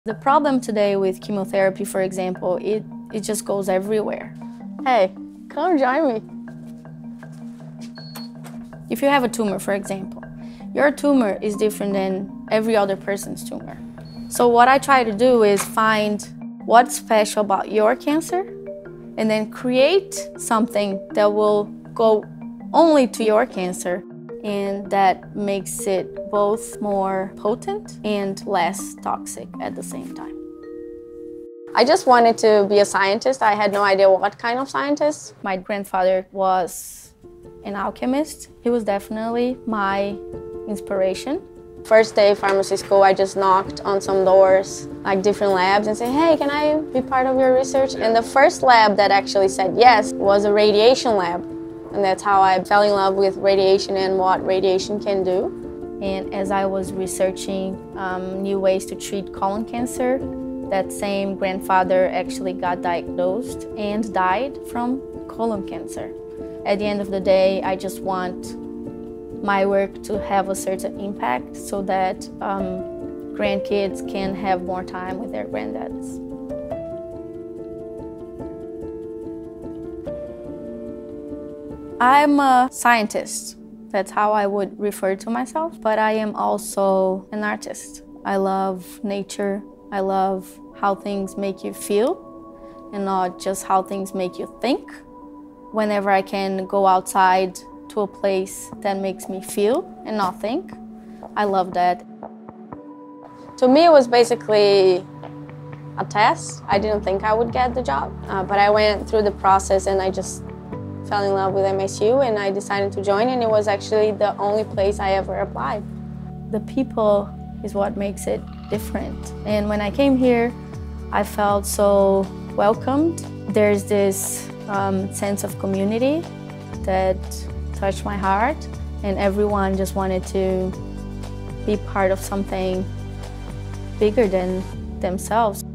The problem today with chemotherapy, for example, it just goes everywhere. Hey, come join me. If you have a tumor, for example, your tumor is different than every other person's tumor. So what I try to do is find what's special about your cancer and then create something that will go only to your cancer, and that makes it both more potent and less toxic at the same time. I just wanted to be a scientist. I had no idea what kind of scientist. My grandfather was an alchemist. He was definitely my inspiration. First day pharmacy school, I just knocked on some doors, like different labs, and said, hey, can I be part of your research? And the first lab that actually said yes was a radiation lab. And that's how I fell in love with radiation and what radiation can do. And as I was researching new ways to treat colon cancer, that same grandfather actually got diagnosed and died from colon cancer. At the end of the day, I just want my work to have a certain impact so that grandkids can have more time with their granddads. I'm a scientist. That's how I would refer to myself, but I am also an artist. I love nature. I love how things make you feel and not just how things make you think. Whenever I can go outside to a place that makes me feel and not think, I love that. To me, it was basically a test. I didn't think I would get the job, but I went through the process and I just fell in love with MSU and I decided to join, and it was actually the only place I ever applied. The people is what makes it different. And when I came here, I felt so welcomed. There's this sense of community that touched my heart, and everyone just wanted to be part of something bigger than themselves.